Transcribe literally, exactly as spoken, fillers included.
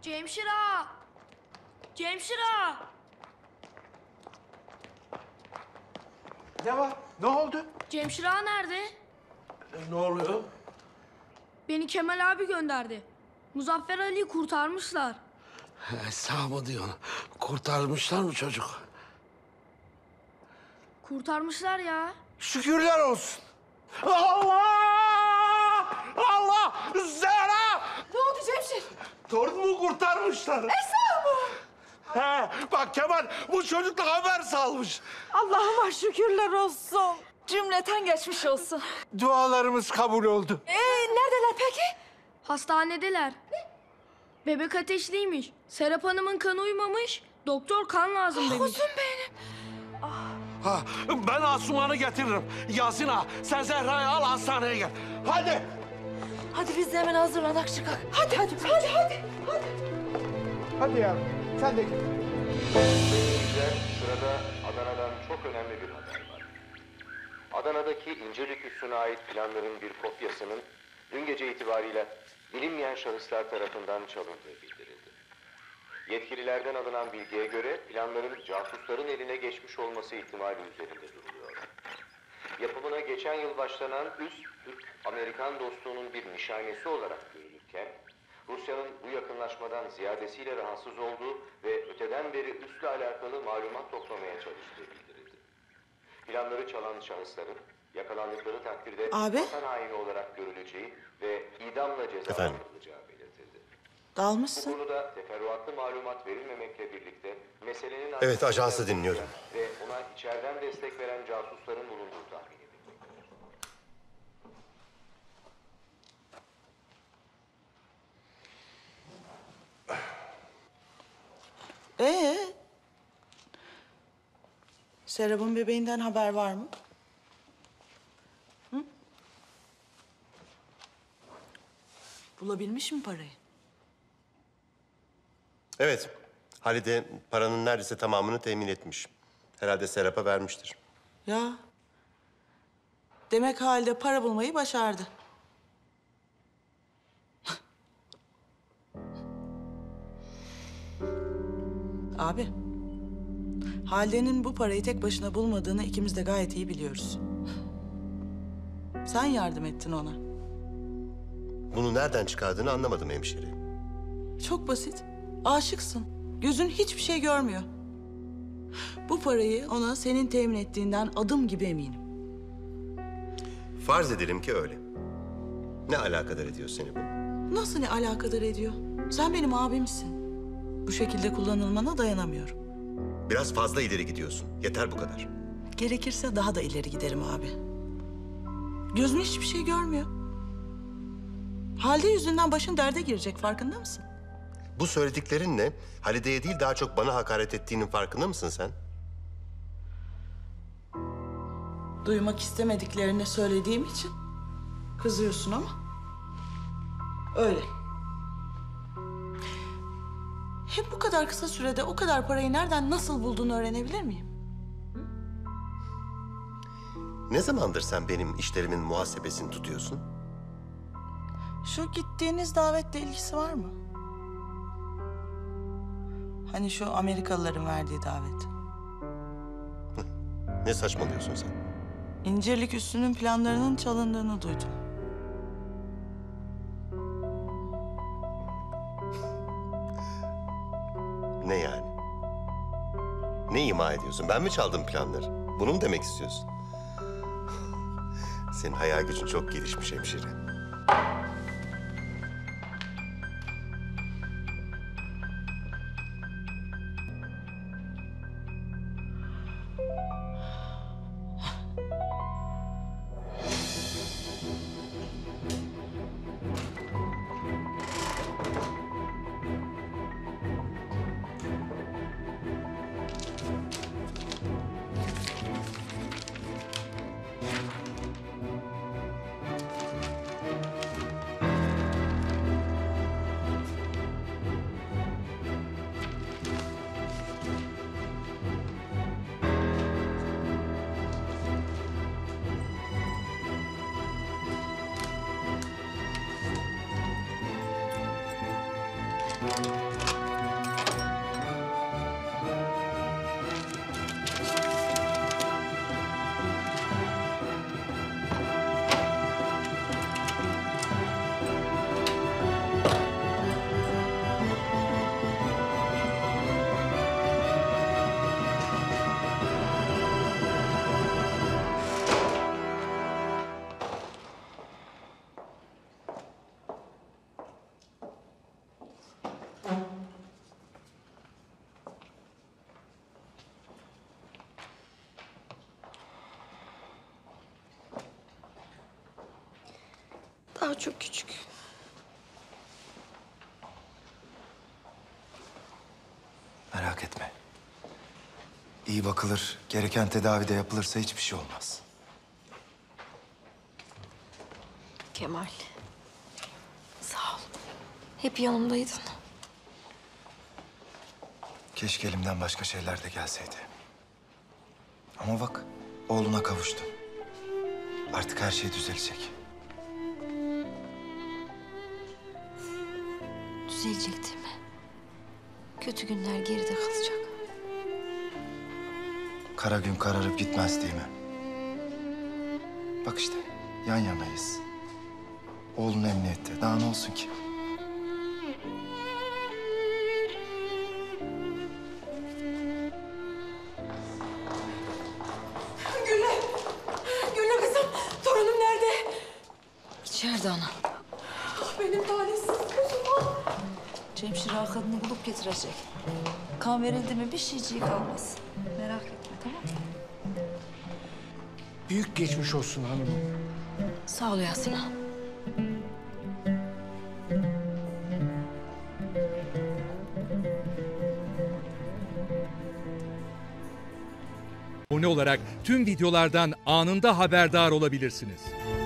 Cemşir ağa! Cemşir ağa! Ne var? Ne oldu? Cemşir ağa nerede? E, ne oluyor? Beni Kemal abi gönderdi. Muzaffer Ali'yi kurtarmışlar. He, sağ mı diyorsun? Kurtarmışlar mı çocuk? Kurtarmışlar ya. Şükürler olsun. Allah! Allah! Zehra! Ne oldu Cemşir? Torunumu kurtarmışlar. Esra mı? He, bak Kemal bu çocukla haber salmış. Allah'ıma şükürler olsun. Cümleten geçmiş olsun. Dualarımız kabul oldu. Ee, neredeler peki? Hastanedeler. Bebek ateşliymiş. Serap Hanım'ın kanı uymamış. Doktor kan lazım demiş. Kuzum benim. Ha, ben Asuman'ı getiririm. Yasin ağa, sen Zehra'yı al hastaneye gel. Hadi. Hadi biz de hemen hazırlanak çıkak. Hadi hadi hadi hadi. Hadi. Hadi yavrum, sen de git. Seyirciler, sırada Adana'dan çok önemli bir haber var. Adana'daki İncirlik Üssü'ne ait planların bir kopyasının dün gece itibariyle bilinmeyen şahıslar tarafından çalındığı bildirildi. Yetkililerden alınan bilgiye göre planların casusların eline geçmiş olması ihtimali üzerinde duruluyor. Yapımına geçen yıl başlanan üs, Türk-Amerikan dostluğunun bir nişanesi olarak görülürken, Rusya'nın bu yakınlaşmadan ziyadesiyle rahatsız olduğu ve öteden beri üsle alakalı malumat toplamaya çalıştığı bildirildi. Planları çalan şahısların yakalandıkları takdirde Abi? vatan haini olarak görüleceği ve idamla cezalandırılacağı belirtildi. Bu Dalmışsın. konuda teferruatlı malumat verilmemekle birlikte meselenin... Evet, ajansı dinliyorum. ...ve ona içeriden destek veren casusların bulunduğu tahmin edilmektedir. Ee? Serap'ın bebeğinden haber var mı? Hı? Bulabilmiş mi parayı? Evet, Halide paranın neredeyse tamamını temin etmiş. Herhalde Serap'a vermiştir. Ya. Demek Halide para bulmayı başardı. Abi. Halide'nin bu parayı tek başına bulmadığını ikimiz de gayet iyi biliyoruz. Sen yardım ettin ona. Bunu nereden çıkardığını anlamadım hemşire. Çok basit. Aşıksın. Gözün hiçbir şey görmüyor. Bu parayı ona senin temin ettiğinden adım gibi eminim. Farz edelim ki öyle. Ne alakadar ediyor seni bu? Nasıl ne alakadar ediyor? Sen benim abimsin. Bu şekilde kullanılmana dayanamıyorum. Biraz fazla ileri gidiyorsun. Yeter bu kadar. Gerekirse daha da ileri giderim abi. Gözün hiçbir şey görmüyor. Halde yüzünden başın derde girecek, farkında mısın? Bu söylediklerinle Halide'ye değil daha çok bana hakaret ettiğinin farkında mısın sen? Duymak istemediklerini söylediğim için kızıyorsun ama öyle. Hem bu kadar kısa sürede o kadar parayı nereden nasıl bulduğunu öğrenebilir miyim? Ne zamandır sen benim işlerimin muhasebesini tutuyorsun? Şu gittiğiniz davetle ilgisi var mı? Hani şu Amerikalıların verdiği davet. Ne saçmalıyorsun sen? İncirlik Üssü'nün planlarının çalındığını duydum. Ne yani? Ne ima ediyorsun? Ben mi çaldım planları? Bunu mu demek istiyorsun? Senin hayal gücün çok gelişmiş hemşire. Daha çok küçük. Merak etme. İyi bakılır, gereken tedavi de yapılırsa hiçbir şey olmaz. Kemal. Sağ ol. Hep yanımdaydın. Keşke elimden başka şeyler de gelseydi. Ama bak, oğluna kavuştun. Artık her şey düzelecek. Düzelecek değil mi? Kötü günler geride kalacak. Kara gün kararıp gitmez değil mi? Bak işte, yan yanayız. Oğlun emniyette, daha ne olsun ki? Güllü! Güllü kızım! Torunum nerede? İçeride ana. Benim talihsiz kuzum. Cemşire kadını bulup getirecek. Kan verildi mi bir şeyciği kalmaz. Merak etme, tamam mı? Büyük geçmiş olsun hanımım. Sağ ol Yasin ağa. Abone olarak tüm videolardan anında haberdar olabilirsiniz.